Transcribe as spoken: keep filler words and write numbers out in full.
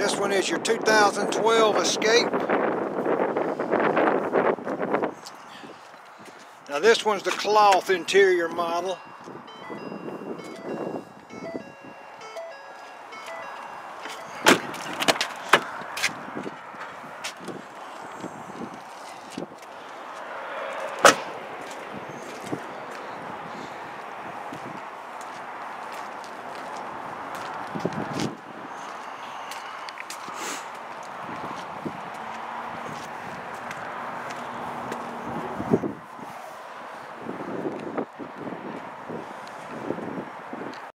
This one is your two thousand twelve Escape. Now this one's the cloth interior model.